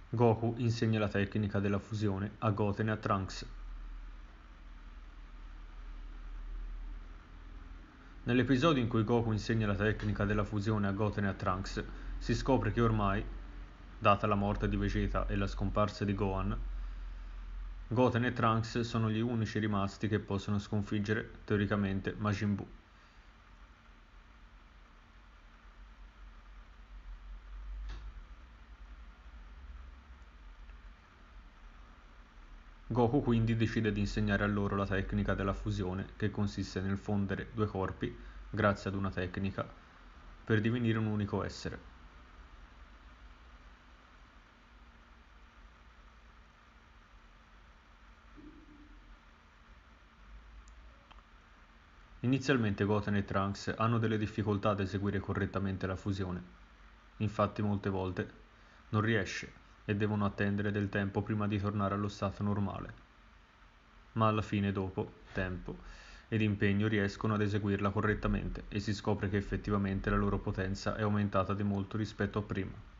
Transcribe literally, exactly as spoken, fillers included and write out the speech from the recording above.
Goku insegna la tecnica della fusione a Goten e a Trunks. Nell'episodio in cui Goku insegna la tecnica della fusione a Goten e a Trunks, si scopre che ormai, data la morte di Vegeta e la scomparsa di Gohan, Goten e Trunks sono gli unici rimasti che possono sconfiggere, teoricamente, Majin Buu. Goku quindi decide di insegnare a loro la tecnica della fusione, che consiste nel fondere due corpi, grazie ad una tecnica, per divenire un unico essere. Inizialmente Goten e Trunks hanno delle difficoltà ad eseguire correttamente la fusione, infatti molte volte non riesce e devono attendere del tempo prima di tornare allo stato normale, ma alla fine dopo tempo ed impegno riescono ad eseguirla correttamente e si scopre che effettivamente la loro potenza è aumentata di molto rispetto a prima.